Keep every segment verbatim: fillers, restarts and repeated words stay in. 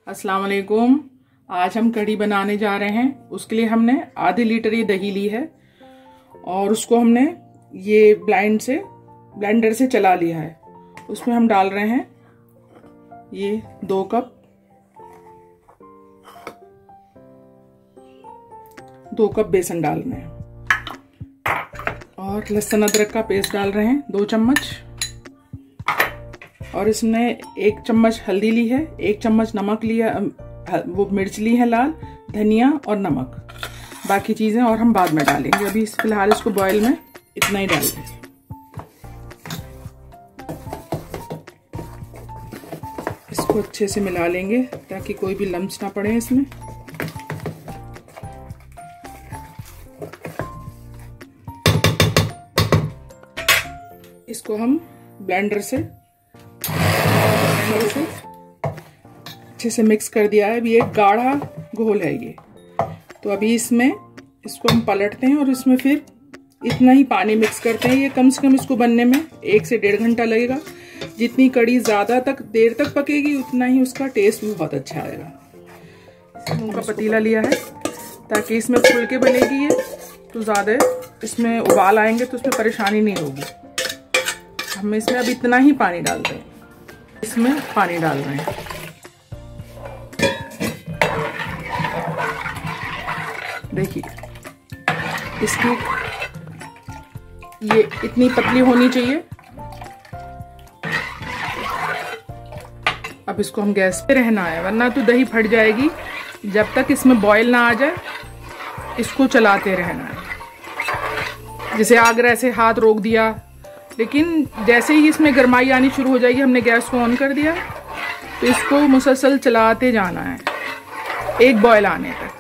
अस्सलाम वालेकुम। आज हम कढ़ी बनाने जा रहे हैं। उसके लिए हमने आधे लीटर ये दही ली है और उसको हमने ये ब्लाइंड से ब्लेंडर से चला लिया है। उसमें हम डाल रहे हैं ये दो कप दो कप बेसन डाल रहे हैं और लहसुन अदरक का पेस्ट डाल रहे हैं दो चम्मच। और इसमें एक चम्मच हल्दी ली है, एक चम्मच नमक लिया, वो मिर्च ली है लाल, धनिया और नमक। बाकी चीजें और हम बाद में डालेंगे। अभी फिलहाल इसको बॉयल में इतना ही डाल दें। इसको अच्छे से मिला लेंगे ताकि कोई भी लम्स ना पड़े इसमें। इसको हम ब्लेंडर से से अच्छे से मिक्स कर दिया है। अभी एक गाढ़ा घोल है ये, तो अभी इसमें इसको हम पलटते हैं और इसमें फिर इतना ही पानी मिक्स करते हैं। ये कम से कम इसको बनने में एक से डेढ़ घंटा लगेगा। जितनी कढ़ी ज्यादा तक देर तक पकेगी उतना ही उसका टेस्ट भी बहुत अच्छा आएगा। मूंग का पतीला लिया है ताकि इसमें फुल के बनेगी ये, तो ज्यादा इसमें उबाल आएंगे तो उसमें परेशानी नहीं होगी। हम इसमें अब इतना ही पानी डालते हैं। इसमें पानी डाल रहे हैं। देखिए इसकी ये इतनी पतली होनी चाहिए। अब इसको हम गैस पे रहना है, वरना तो दही फट जाएगी। जब तक इसमें बॉयल ना आ जाए इसको चलाते रहना है। जैसे आगरा से हाथ रोक दिया, लेकिन जैसे ही इसमें गरमाई आनी शुरू हो जाएगी, हमने गैस को ऑन कर दिया, तो इसको मुसलसल चलाते जाना है एक बॉयल आने तक।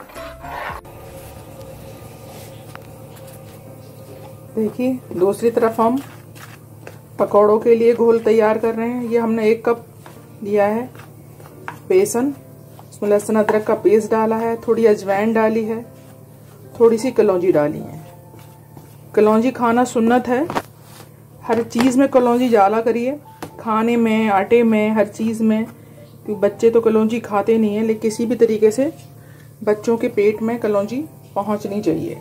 देखिए दूसरी तरफ हम पकौड़ों के लिए घोल तैयार कर रहे हैं। ये हमने एक कप लिया है बेसन, उसमें लहसुन अदरक का पेस्ट डाला है, थोड़ी अजवाइन डाली है, थोड़ी सी कलौंजी डाली है। कलौंजी खाना सुन्नत है, हर चीज में कलौंजी डाला करिए, खाने में, आटे में, हर चीज में। क्योंकि बच्चे तो कलौंजी खाते नहीं है, लेकिन किसी भी तरीके से बच्चों के पेट में कलौंजी पहुंचनी चाहिए।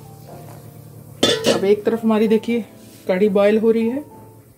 अब एक तरफ हमारी देखिए कढ़ी बॉयल हो रही है।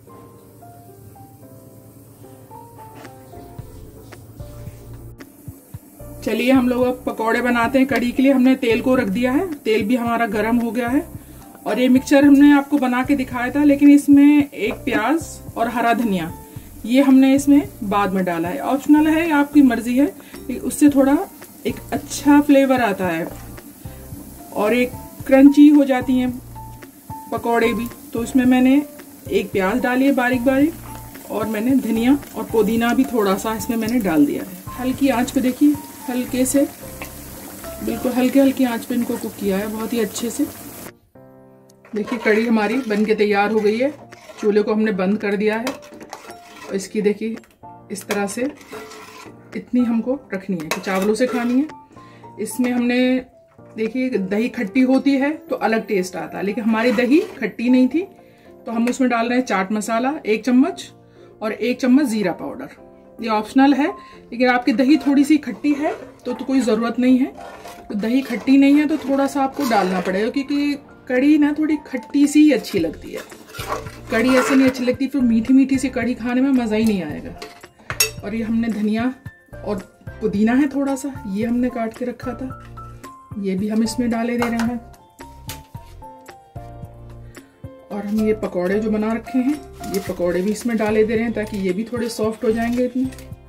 चलिए हम लोग अब पकौड़े बनाते हैं। कढ़ी के लिए हमने तेल को रख दिया है, तेल भी हमारा गर्म हो गया है। और ये मिक्सचर हमने आपको बना के दिखाया था, लेकिन इसमें एक प्याज और हरा धनिया ये हमने इसमें बाद में डाला है। ऑप्शनल है, आपकी मर्जी है, उससे थोड़ा एक अच्छा फ्लेवर आता है और एक क्रंची हो जाती हैं पकौड़े भी। तो इसमें मैंने एक प्याज डाली है बारीक बारीक, और मैंने धनिया और पुदीना भी थोड़ा सा इसमें मैंने डाल दिया है। हल्की आंच पे देखिए, हल्के से, बिल्कुल हल्के हल्की आंच पे इनको कुक किया है बहुत ही अच्छे से। देखिए कढ़ी हमारी बन के तैयार हो गई है। चूल्हे को हमने बंद कर दिया है और इसकी देखिए इस तरह से इतनी हमको रखनी है कि चावलों से खानी है। इसमें हमने देखिए दही खट्टी होती है तो अलग टेस्ट आता है, लेकिन हमारी दही खट्टी नहीं थी, तो हम उसमें डाल रहे हैं चाट मसाला एक चम्मच और एक चम्मच जीरा पाउडर। ये ऑप्शनल है, लेकिन आपकी दही थोड़ी सी खट्टी है तो, तो कोई जरूरत नहीं है। तो दही खट्टी नहीं है तो थोड़ा सा आपको डालना पड़ेगा, क्योंकि कढ़ी ना थोड़ी खट्टी सी ही अच्छी लगती है। कढ़ी ऐसे नहीं अच्छी लगती, फिर मीठी मीठी सी कढ़ी खाने में मजा ही नहीं आएगा। और ये हमने धनिया और पुदीना है थोड़ा सा, ये हमने काट के रखा था, ये भी हम इसमें डाले दे रहे हैं। और हम ये पकौड़े जो बना रखे हैं, ये पकौड़े भी इसमें डाले दे रहे हैं ताकि ये भी थोड़े सॉफ्ट हो जाएंगे इतने।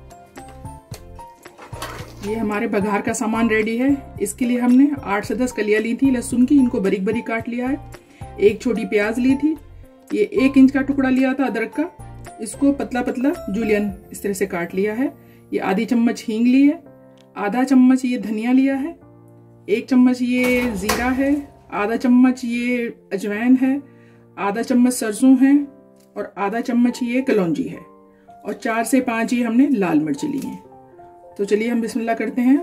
ये हमारे बघार का सामान रेडी है। इसके लिए हमने आठ से दस कलियां ली थी लहसुन की, इनको बारीक बारीक काट लिया है। एक छोटी प्याज ली थी, ये एक इंच का टुकड़ा लिया था अदरक का, इसको पतला पतला जूलियन इस तरह से काट लिया है। ये आधी चम्मच हींग ली है, आधा चम्मच ये धनिया लिया है, एक चम्मच ये जीरा है, आधा चम्मच ये अजवाइन है, आधा चम्मच सरसों है और आधा चम्मच ये कलौंजी है, और चार से पांच ये हमने लाल मिर्च ली हैं। तो चलिए हम बिस्मिल्लाह करते हैं।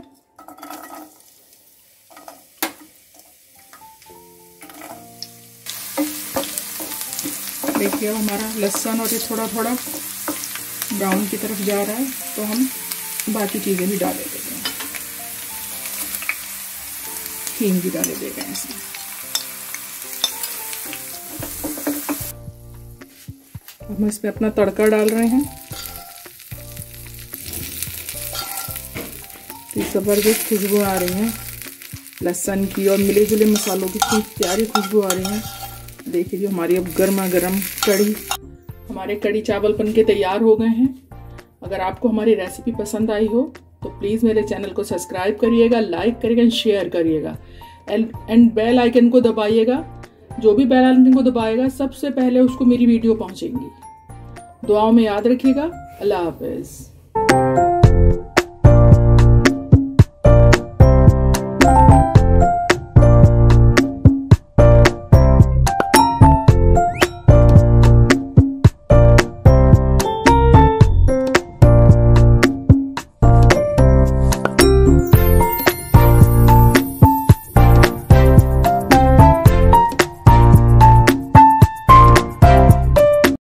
देखिए अब हमारा लहसुन और ये थोड़ा थोड़ा ब्राउन की तरफ जा रहा है, तो हम बाकी चीज़ें भी डाले देते हैं, हींग भी डाले देते हैं इसमें। हम इसमें अपना तड़का डाल रहे हैं। तो ज़बरदस्त खुशबू आ रही है लहसुन की और मिले जुले मसालों की, इतनी प्यारी खुशबू आ रही है। देखिए जो हमारी अब गर्मा गर्म कड़ी, हमारे कड़ी चावल बन के तैयार हो गए हैं। अगर आपको हमारी रेसिपी पसंद आई हो तो प्लीज़ मेरे चैनल को सब्सक्राइब करिएगा, लाइक करिएगा, शेयर करिएगा एंड एंड बेल आइकन को दबाइएगा। जो भी बेल आइकन को दबाएगा सबसे पहले उसको मेरी वीडियो पहुंचेंगी। दुआओं में याद रखिएगा। अल्लाह हाफिज़।